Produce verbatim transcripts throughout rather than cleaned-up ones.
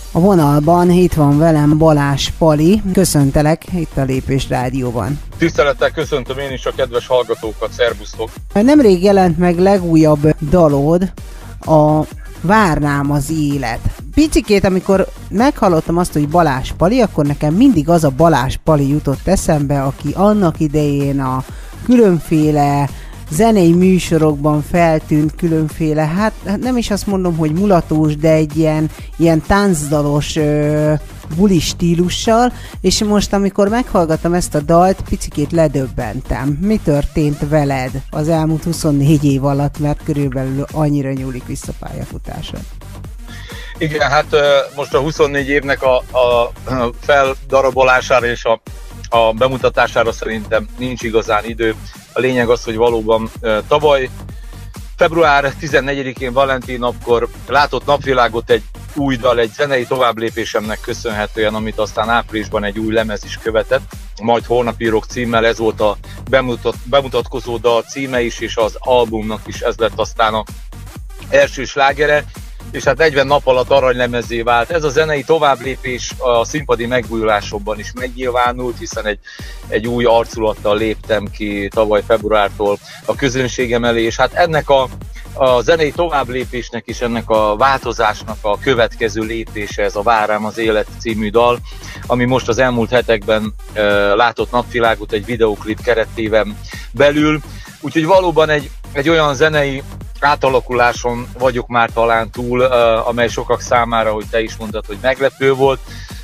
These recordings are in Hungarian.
A vonalban itt van velem Balázs Pali. Köszöntelek itt a Lépés Rádióban. Tisztelettel köszöntöm én is a kedves hallgatókat, szervusztok! Nemrég jelent meg legújabb dalod, a Várnám az élet. Picikét, amikor meghallottam azt, hogy Balázs Pali, akkor nekem mindig az a Balázs Pali jutott eszembe, aki annak idején a különféle zenei műsorokban feltűnt különféle, hát nem is azt mondom, hogy mulatós, de egy ilyen, ilyen táncdalos ö, buli stílussal, és most amikor meghallgattam ezt a dalt, picikét ledöbbentem. Mi történt veled az elmúlt huszonnégy év alatt, mert körülbelül annyira nyúlik vissza pályafutásod? Igen, hát most a huszonnégy évnek a, a feldarabolására és a, a bemutatására szerintem nincs igazán idő. A lényeg az, hogy valóban tavaly február tizennegyedikén Valentin napkor látott napvilágot egy új dal, egy zenei továbblépésemnek köszönhetően, amit aztán áprilisban egy új lemez is követett, Majd holnap írok címmel, ez volt a bemutat, bemutatkozó dal címe is, és az albumnak is ez lett aztán az első slágere, és hát negyven nap alatt aranylemezé vált. Ez a zenei továbblépés a színpadi megújulásokban is megnyilvánult, hiszen egy, egy új arculattal léptem ki tavaly februártól a közönségem elé, és hát ennek a, a zenei továbblépésnek és ennek a változásnak a következő lépése ez a Várnám az élet című dal, ami most az elmúlt hetekben e, látott napvilágot egy videóklip keretében belül, úgyhogy valóban egy, egy olyan zenei átalakuláson vagyok már talán túl, amely sokak számára, hogy te is mondtad, hogy meglepő volt.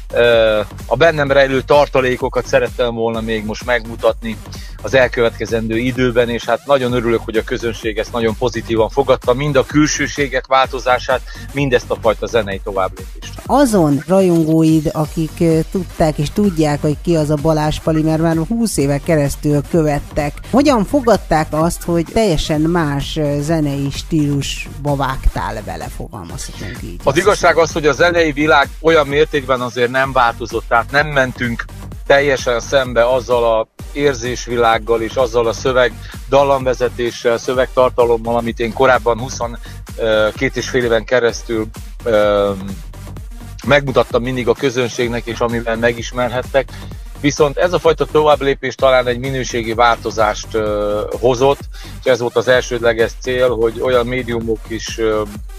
A bennem rejlő tartalékokat szerettem volna még most megmutatni az elkövetkezendő időben, és hát nagyon örülök, hogy a közönség ezt nagyon pozitívan fogadta, mind a külsőségek változását, mind ezt a fajta zenei továbblépést. Azon rajongóid, akik tudták és tudják, hogy ki az a Balázs Pali, mert már húsz éve keresztül követtek, hogyan fogadták azt, hogy teljesen más zenei stílusba vágtál bele, fogalmazhatunk így? Az igazság az, hogy a zenei világ olyan mértékben azért nem változott, tehát nem mentünk teljesen szembe azzal a érzésvilággal és azzal a szöveg dallamvezetéssel, szövegtartalommal, amit én korábban huszonkét és fél éven keresztül um, megmutattam mindig a közönségnek, és amivel megismerhettek. Viszont ez a fajta továbblépés talán egy minőségi változást uh, hozott, és ez volt az elsődleges cél, hogy olyan médiumok is uh,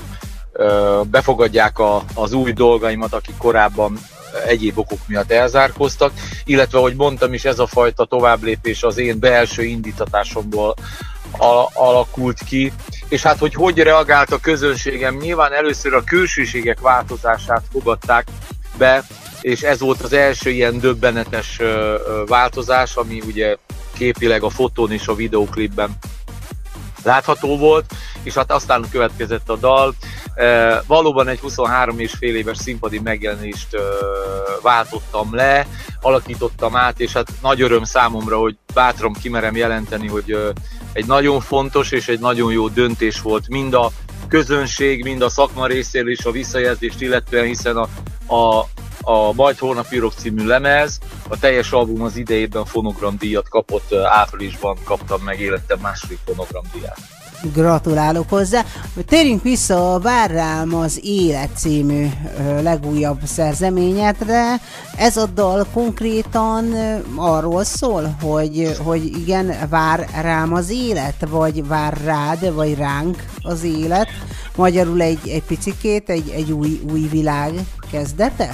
uh, befogadják a, az új dolgaimat, akik korábban egyéb okok miatt elzárkóztak, illetve, ahogy mondtam is, ez a fajta továbblépés az én belső indítatásomból alakult ki, és hát, hogy hogy reagált a közönségem, nyilván először a külsőségek változását fogadták be, és ez volt az első ilyen döbbenetes változás, ami ugye képileg a fotón és a videóklipben látható volt, és hát aztán következett a dal. E, valóban egy huszonhárom és fél éves színpadi megjelenést e, váltottam le, alakítottam át, és hát nagy öröm számomra, hogy bátran kimerem jelenteni, hogy e, egy nagyon fontos és egy nagyon jó döntés volt mind a közönség, mind a szakma részéről is a visszajelzést illetően, hiszen a, a, a Majd holnap írok című lemez, a teljes album az idejében fonogramdíjat kapott, áprilisban kaptam meg életem második fonogramdíját. Gratulálok hozzá. Térjünk vissza a Várnám az élet című ö, legújabb szerzeményedre. Ez a dal konkrétan ö, arról szól, hogy, hogy igen, vár rám az élet, vagy vár rád, vagy ránk az élet. Magyarul egy, egy picikét, egy, egy új, új világ kezdete?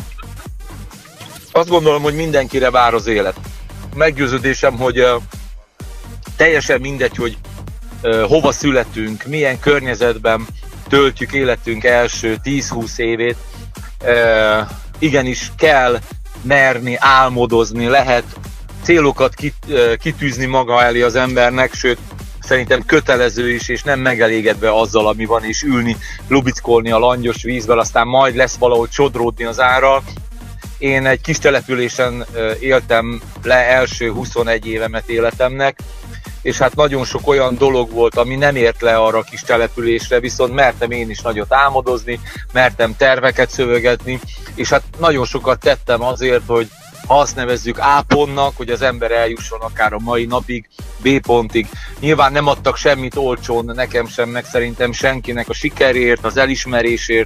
Azt gondolom, hogy mindenkire vár az élet. Meggyőződésem, hogy ö, teljesen mindegy, hogy Uh, hova születünk, milyen környezetben töltjük életünk első tíz-húsz évét. Uh, igenis kell merni, álmodozni, lehet célokat kit, uh, kitűzni maga elé az embernek, sőt szerintem kötelező is, és nem megelégedve azzal, ami van, és ülni, lubickolni a langyos vízvel, aztán majd lesz valahogy csodródni az árral. Én egy kis településen uh, éltem le első huszonegy évemet életemnek, és hát nagyon sok olyan dolog volt, ami nem ért le arra a kis településre, viszont mertem én is nagyot álmodozni, mertem terveket szövegetni, és hát nagyon sokat tettem azért, hogy ha azt nevezzük A pontnak, hogy az ember eljusson akár a mai napig, B pontig. Nyilván nem adtak semmit olcsón, nekem sem, meg szerintem senkinek a sikerért, az elismerésért,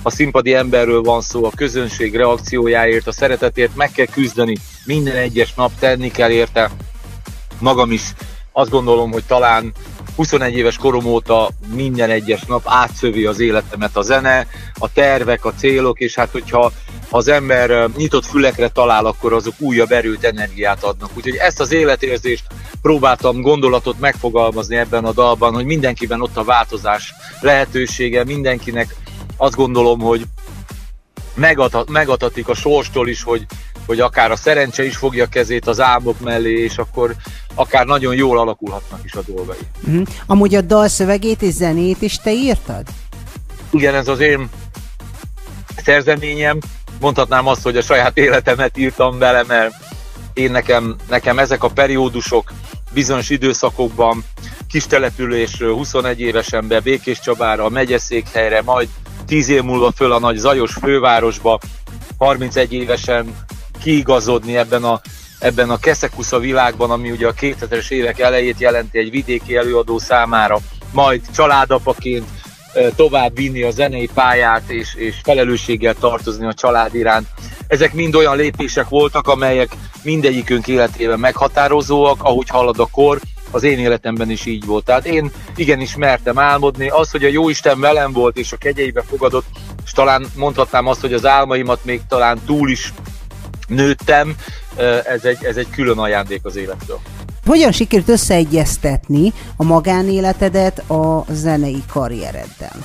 a színpadi emberről van szó, a közönség reakciójáért, a szeretetért meg kell küzdeni, minden egyes nap tenni kell érte. Magam is azt gondolom, hogy talán huszonegy éves korom óta minden egyes nap átszövi az életemet a zene, a tervek, a célok, és hát hogyha az ember nyitott fülekre talál, akkor azok újabb erőt, energiát adnak. Úgyhogy ezt az életérzést próbáltam, gondolatot megfogalmazni ebben a dalban, hogy mindenkiben ott a változás lehetősége, mindenkinek azt gondolom, hogy megadhat, megadatik a sorstól is, hogy, hogy akár a szerencse is fogja kezét az álmok mellé, és akkor akár nagyon jól alakulhatnak is a dolgai. Uh-huh. Amúgy a dal szövegét és zenét is te írtad? Igen, ez az én szerzeményem. Mondhatnám azt, hogy a saját életemet írtam bele, mert én nekem, nekem ezek a periódusok bizonyos időszakokban, kistelepülésről huszonegy évesen be Békéscsabára, a megyeszékhelyre, majd tíz év múlva föl a nagy zajos fővárosba, harmincegy évesen kiigazodni ebben a, ebben a keszekusza világban, ami ugye a kétezres évek elejét jelenti egy vidéki előadó számára, majd családapaként tovább vinni a zenei pályát, és, és felelősséggel tartozni a család iránt. Ezek mind olyan lépések voltak, amelyek mindegyikünk életében meghatározóak, ahogy halad a kor, az én életemben is így volt. Tehát én igenis mertem álmodni, az, hogy a Jóisten velem volt és a kegyeibe fogadott, és talán mondhatnám azt, hogy az álmaimat még talán túl is nőttem, ez egy, ez egy külön ajándék az élettől. Hogyan sikerült összeegyeztetni a magánéletedet a zenei karriereddel?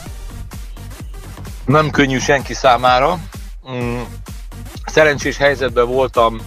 Nem könnyű senki számára. Szerencsés helyzetben voltam,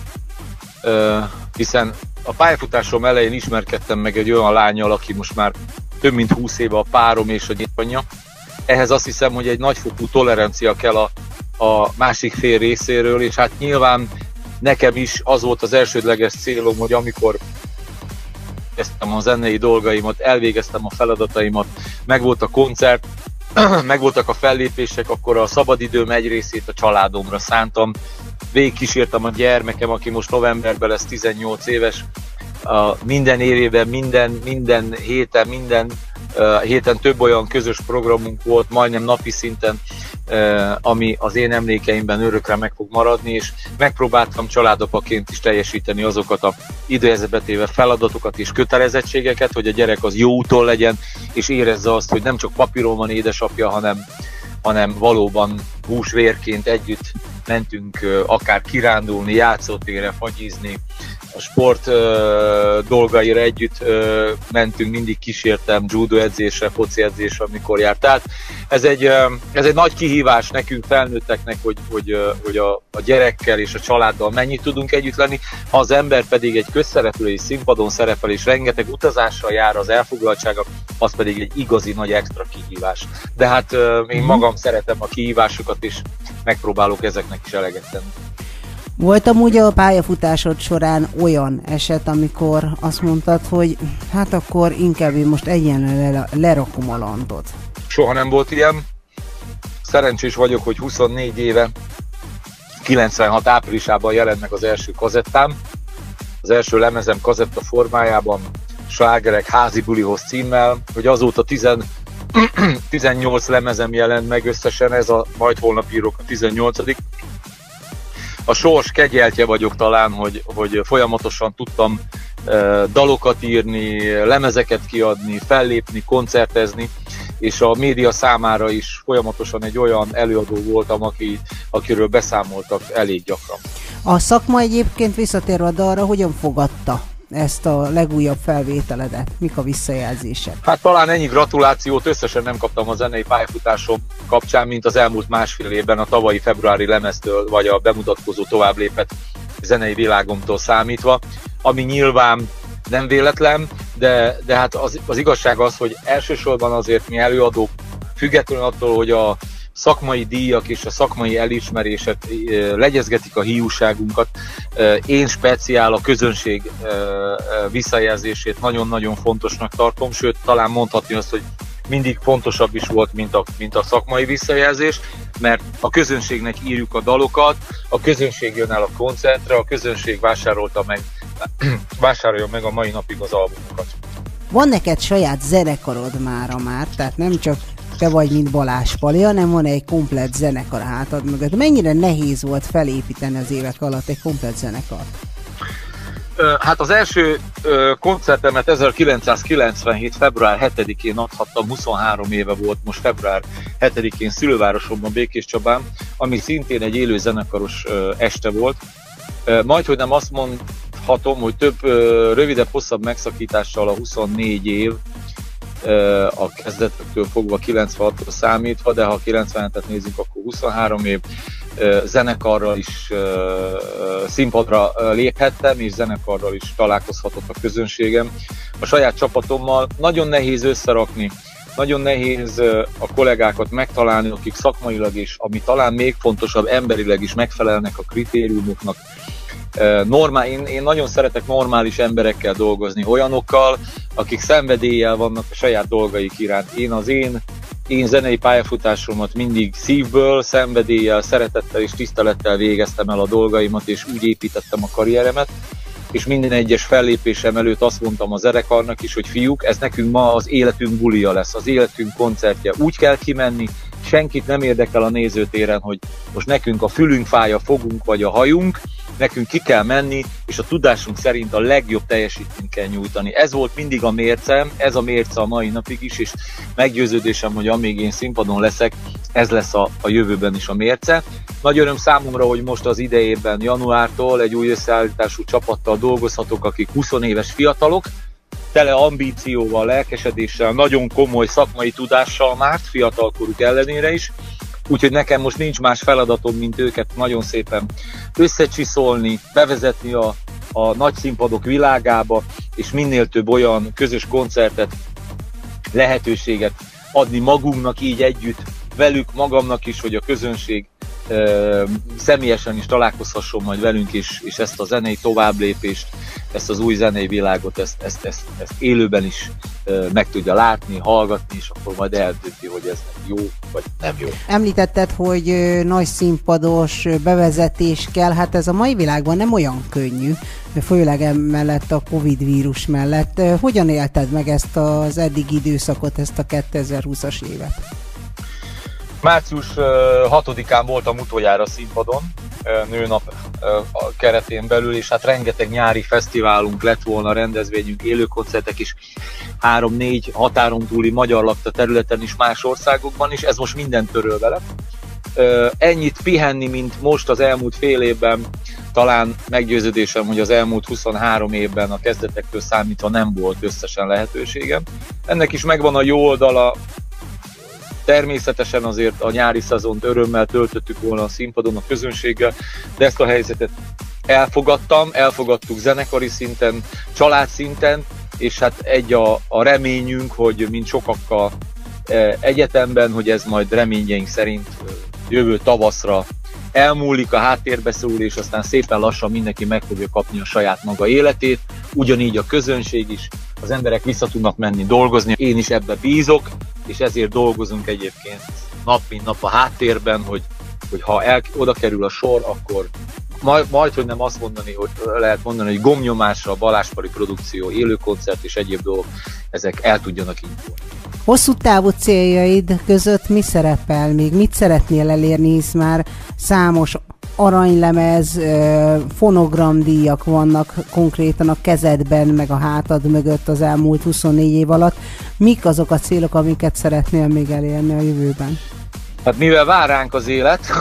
hiszen a pályafutásom elején ismerkedtem meg egy olyan lánnyal, aki most már több mint húsz éve a párom és a gyermekanyja. Ehhez azt hiszem, hogy egy nagyfokú tolerancia kell a, a másik fél részéről, és hát nyilván nekem is az volt az elsődleges célom, hogy amikor elvégeztem a zenei dolgaimat, elvégeztem a feladataimat, megvolt a koncert, megvoltak a fellépések, akkor a szabadidőm egy részét a családomra szántam. Végigkísértem a gyermekem, aki most novemberben lesz tizennyolc éves, a minden évében, minden, minden héten, minden uh, héten több olyan közös programunk volt, majdnem napi szinten, uh, ami az én emlékeimben örökre meg fog maradni, és megpróbáltam családapaként is teljesíteni azokat a idézőbe téve feladatokat és kötelezettségeket, hogy a gyerek az jó úton legyen, és érezze azt, hogy nem csak papíron van édesapja, hanem, hanem valóban húsvérként együtt mentünk uh, akár kirándulni, játszótérre, fagyizni, a sport uh, dolgaira együtt uh, mentünk, mindig kísértem judo edzésre, foci edzésre, amikor járt. Tehát ez egy, uh, ez egy nagy kihívás nekünk felnőtteknek, hogy, hogy, uh, hogy a, a gyerekkel és a családdal mennyit tudunk együtt lenni, ha az ember pedig egy közszereplői színpadon szerepel és rengeteg utazással jár az elfoglaltsága, az pedig egy igazi nagy extra kihívás. De hát uh, én magam szeretem a kihívásokat, és megpróbálok ezeknek is eleget tenni. Volt amúgy a pályafutásod során olyan eset, amikor azt mondtad, hogy hát akkor inkább én most egyenlően lerakom a landot? Soha nem volt ilyen. Szerencsés vagyok, hogy huszonnégy éve, kilencvenhat áprilisában jelent meg az első kazettám. Az első lemezem kazetta formájában, Slágerek házi bulihoz címmel, hogy azóta tizennyolc lemezem jelent meg összesen, ez a majd holnap írok a tizennyolcadik A sors kegyeltje vagyok talán, hogy, hogy folyamatosan tudtam e, dalokat írni, lemezeket kiadni, fellépni, koncertezni, és a média számára is folyamatosan egy olyan előadó voltam, aki, akiről beszámoltak elég gyakran. A szakma egyébként visszatérve a dalra, hogyan fogadta ezt a legújabb felvételedet? Mik a visszajelzések? Hát talán ennyi gratulációt összesen nem kaptam a zenei pályafutásom kapcsán, mint az elmúlt másfél évben a tavalyi februári lemeztől, vagy a bemutatkozó tovább lépett zenei világomtól számítva, ami nyilván nem véletlen, de, de hát az, az igazság az, hogy elsősorban azért mi előadók, függetlenül attól, hogy a szakmai díjak és a szakmai elismerések legyezgetik a hiúságunkat. Én speciál a közönség visszajelzését nagyon-nagyon fontosnak tartom, sőt, talán mondhatni azt, hogy mindig fontosabb is volt, mint a, mint a szakmai visszajelzés, mert a közönségnek írjuk a dalokat, a közönség jön el a koncertre, a közönség vásárolta meg, vásárolja meg a mai napig az albumokat. Van neked saját zenekarod mára már, tehát nem csak te vagy, mint Balázs Pali, hanem van egy komplett zenekar a hátad mögött. Mennyire nehéz volt felépíteni az évek alatt egy komplett zenekart? Hát az első koncertemet ezerkilencszázkilencvenhét. február hetedikén adhattam, huszonhárom éve volt most február hetedikén szülővárosomban, Békéscsabán, ami szintén egy élő zenekaros este volt. Majdhogy nem azt mondhatom, hogy több rövidebb, hosszabb megszakítással a huszonnégy év, a kezdetektől fogva kilencvenhatra számítva, de ha kilencvenhetet nézzük, akkor huszonhárom év zenekarral is színpadra léphettem, és zenekarral is találkozhatott a közönségem. A saját csapatommal nagyon nehéz összerakni, nagyon nehéz a kollégákat megtalálni, akik szakmailag is, ami talán még fontosabb, emberileg is megfelelnek a kritériumoknak. Normál, én, én nagyon szeretek normális emberekkel dolgozni, olyanokkal, akik szenvedéllyel vannak a saját dolgaik iránt. Én az én, én zenei pályafutásomat mindig szívből, szenvedéllyel, szeretettel és tisztelettel végeztem el a dolgaimat, és úgy építettem a karrieremet, és minden egyes fellépésem előtt azt mondtam a zenekarnak is, hogy fiúk, ez nekünk ma az életünk bulia lesz, az életünk koncertje. Úgy kell kimenni, senkit nem érdekel a nézőtéren, hogy most nekünk a fülünk fáj, a fogunk vagy a hajunk, nekünk ki kell menni, és a tudásunk szerint a legjobb teljesítményt kell nyújtani. Ez volt mindig a mércem, ez a mérce a mai napig is, és meggyőződésem, hogy amíg én színpadon leszek, ez lesz a, a jövőben is a mérce. Nagy öröm számomra, hogy most az idejében, januártól egy új összeállítású csapattal dolgozhatok, akik húsz éves fiatalok, tele ambícióval, lelkesedéssel, nagyon komoly szakmai tudással már, fiatalkoruk ellenére is. Úgyhogy nekem most nincs más feladatom, mint őket nagyon szépen összecsiszolni, bevezetni a, a nagy színpadok világába, és minél több olyan közös koncertet, lehetőséget adni magunknak így együtt, velük, magamnak is, hogy a közönség ö, személyesen is találkozhasson majd velünk, és, és ezt a zenei továbblépést, ezt az új zenei világot, ezt, ezt, ezt, ezt élőben is ö, meg tudja látni, hallgatni, és akkor majd eldönti, hogy ez jó vagy nem jó. Említetted, hogy ö, nagy színpados ö, bevezetés kell, hát ez a mai világban nem olyan könnyű, főleg emellett a Covid vírus mellett. Ö, hogyan élted meg ezt az eddigi időszakot, ezt a kétezer-húszas évet? március hatodikán voltam utoljára színpadon, nőnap keretén belül, és hát rengeteg nyári fesztiválunk lett volna, rendezvényünk, élőkoncertek is, három-négy határon túli magyar lakta területen is, más országokban is, ez most minden törölve lett. Ennyit pihenni, mint most az elmúlt fél évben, talán meggyőződésem, hogy az elmúlt huszonhárom évben a kezdetektől számítva nem volt összesen lehetőségem. Ennek is megvan a jó oldala. Természetesen azért a nyári szezont örömmel töltöttük volna a színpadon a közönséggel, de ezt a helyzetet elfogadtam, elfogadtuk zenekari szinten, család szinten, és hát egy a, a reményünk, hogy mint sokakkal egyetemben, hogy ez majd reményeink szerint jövő tavaszra elmúlik, a háttérbe szól, és aztán szépen lassan mindenki meg fogja kapni a saját maga életét, ugyanígy a közönség is, az emberek vissza tudnak menni dolgozni, én is ebbe bízok, és ezért dolgozunk egyébként nap mint nap a háttérben, hogy, hogy ha el, oda kerül a sor, akkor majd, majd, hogy nem azt mondani, hogy lehet mondani, hogy gomnyomásra, Balázs Pali produkció, élőkoncert és egyéb dolgok, ezek el tudjanak indulni. Hosszú távú céljaid között mi szerepel még? Mit szeretnél elérni, hisz már számos aranylemez, fonogramdíjak vannak konkrétan a kezedben, meg a hátad mögött az elmúlt huszonnégy év alatt. Mik azok a célok, amiket szeretnél még elérni a jövőben? Hát mivel vár ránk az élet,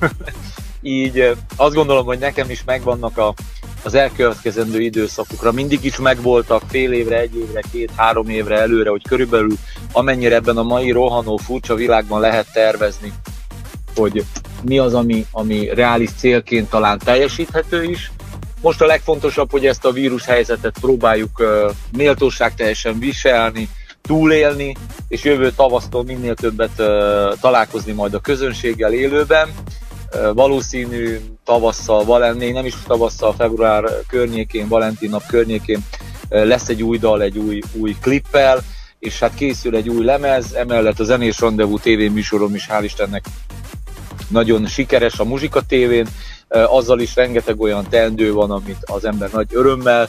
így azt gondolom, hogy nekem is megvannak a, az elkövetkezendő időszakukra. Mindig is megvoltak fél évre, egy évre, két-három évre előre, hogy körülbelül amennyire ebben a mai rohanó, furcsa világban lehet tervezni, hogy mi az, ami, ami reális célként talán teljesíthető is. Most a legfontosabb, hogy ezt a vírus helyzetet próbáljuk uh, méltóságteljesen viselni, túlélni, és jövő tavasztól minél többet uh, találkozni majd a közönséggel élőben. Uh, valószínű tavasszal, valami, nem is tavasszal, február környékén, Valentin nap környékén uh, lesz egy új dal, egy új, új klippel, és hát készül egy új lemez, emellett a Zenés Randevú tévéműsorom is, hál' Istennek, nagyon sikeres a Muzsika tévén, azzal is rengeteg olyan teendő van, amit az ember nagy örömmel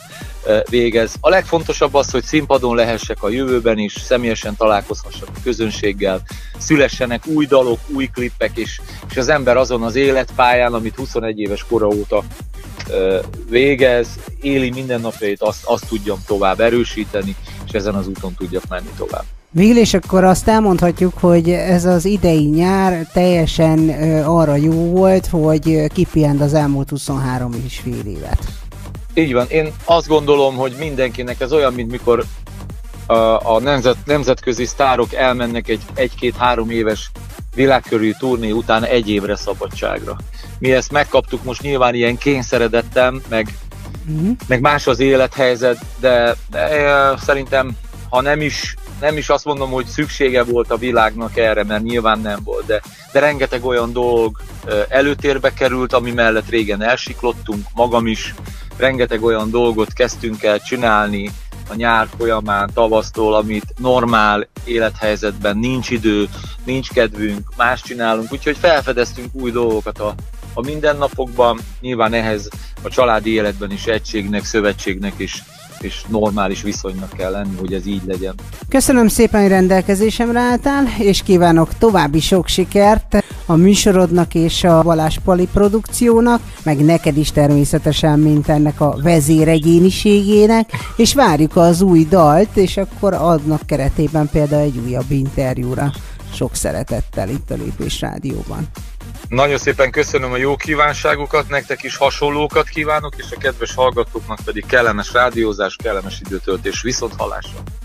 végez. A legfontosabb az, hogy színpadon lehessek a jövőben is, személyesen találkozhassak a közönséggel, szülessenek új dalok, új klippek, és, és az ember azon az életpályán, amit huszonegy éves kora óta végez, éli mindennapjait, azt, azt tudjam tovább erősíteni, és ezen az úton tudjak menni tovább. Végül és akkor azt elmondhatjuk, hogy ez az idei nyár teljesen arra jó volt, hogy kipihent az elmúlt huszonhárom és fél évet. Így van. Én azt gondolom, hogy mindenkinek ez olyan, mint mikor a, a nemzet, nemzetközi sztárok elmennek egy egy-két-három éves világkörüli turné után egy évre szabadságra. Mi ezt megkaptuk most nyilván ilyen kényszeredettem, meg, uh-huh. meg más az élethelyzet, de, de szerintem, ha nem is, nem is azt mondom, hogy szüksége volt a világnak erre, mert nyilván nem volt, de, de rengeteg olyan dolog előtérbe került, ami mellett régen elsiklottunk, magam is, rengeteg olyan dolgot kezdtünk el csinálni a nyár folyamán, tavasztól, amit normál élethelyzetben nincs idő, nincs kedvünk, más csinálunk, úgyhogy felfedeztünk új dolgokat a, a mindennapokban, nyilván ehhez a családi életben is egységnek, szövetségnek is és normális viszonynak kell lenni, hogy ez így legyen. Köszönöm szépen, hogy rendelkezésemre álltál, és kívánok további sok sikert a műsorodnak és a Balázs Pali produkciónak, meg neked is természetesen, mint ennek a vezéregyéniségének, és várjuk az új dalt, és akkor adnak keretében például egy újabb interjúra. Sok szeretettel itt a Lépés Rádióban. Nagyon szépen köszönöm a jó kívánságokat, nektek is hasonlókat kívánok, és a kedves hallgatóknak pedig kellemes rádiózás, kellemes időtöltés, viszont hallásra!